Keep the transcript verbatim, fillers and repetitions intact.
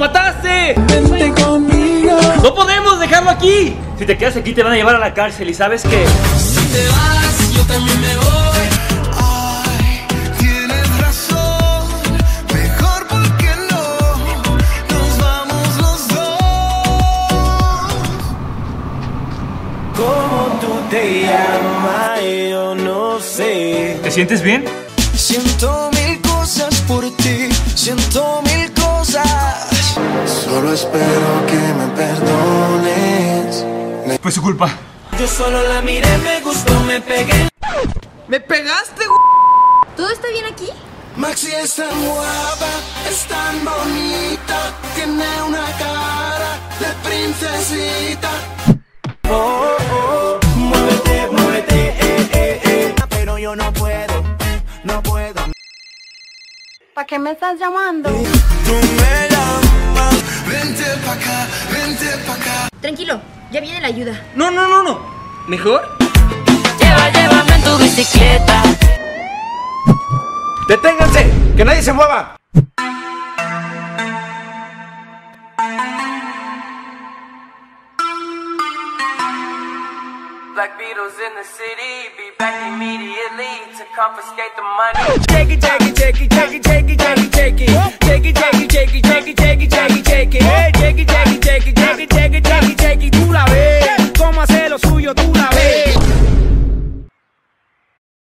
mataste! Vente conmigo. ¡No podemos dejarlo aquí! Si te quedas aquí te van a llevar a la cárcel y ¿sabes qué? Si te vas, yo también me voy. Ay, tienes razón. Mejor porque no nos vamos los dos. ¿Cómo tú te llamas? Yo no sé. ¿Te sientes bien? Siento mil cosas por ti, siento mil cosas. Solo espero que me perdones. Me... Fue su culpa. Yo solo la miré, me gustó, me pegué. ¡Me pegaste, güey! ¿Todo está bien aquí? Maxi es tan guapa, es tan bonita, tiene una cara de princesita. Oh, oh, oh, muévete, muévete, eh, eh, eh. Pero yo no puedo, no puedo. ¿Para qué me estás llamando? Tú me llamas, vente pa' acá, vente pa' acá. Tranquilo, ya viene la ayuda. No, no, no, no. ¿Mejor? Lleva, llévame en tu bicicleta. ¡Deténganse! ¡Que nadie se mueva! Black Beatles in the city, be back immediately to confiscate the money. Take it, take it, take it, take it, take it, take it, take it. Take it, take it, take it, take it, take it, take it, take it. Hey, take it, take it, take it, take it, take it, take it, take it. Tú la ves, cómo hace lo suyo, tú la ves.